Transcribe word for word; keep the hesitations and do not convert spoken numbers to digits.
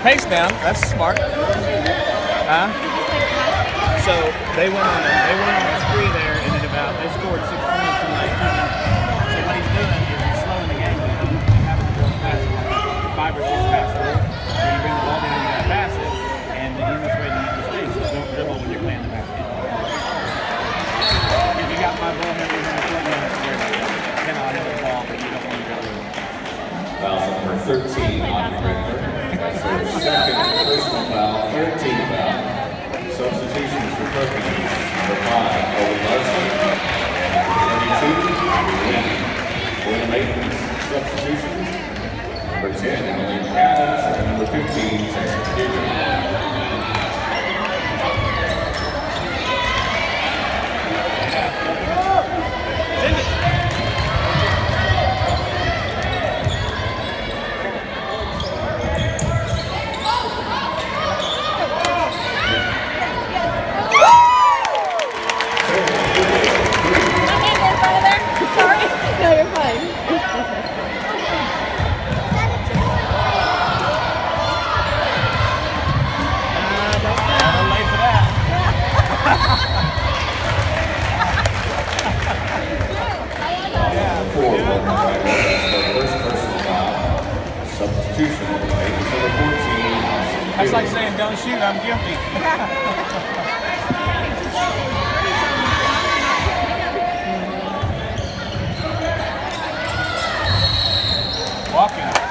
pace down. That's smart. Huh? So they went on a, they went on a spree there, and then about they scored six points in like two minutes. So what he's doing is he's slowing the game down and having to go past like five or six passes. So you bring the ball down, you gotta pass it, and the easiest way to make mistakes is don't dribble when you're playing the basket. If you got my ball heavy in the court, you don't have to worry about it. You cannot handle the ball, but you don't want to dribble. Foul number thirteen on Bradford. That's their second personal foul, thirteen foul. Substitutions for Perkins. Number five, Owen Larson. thirty-two, Andrew Lee. For the maintenance substitutions, number ten, Emily McAdams, and number fifteen, Sarah Digger. That's like saying, don't shoot, I'm guilty. Walking.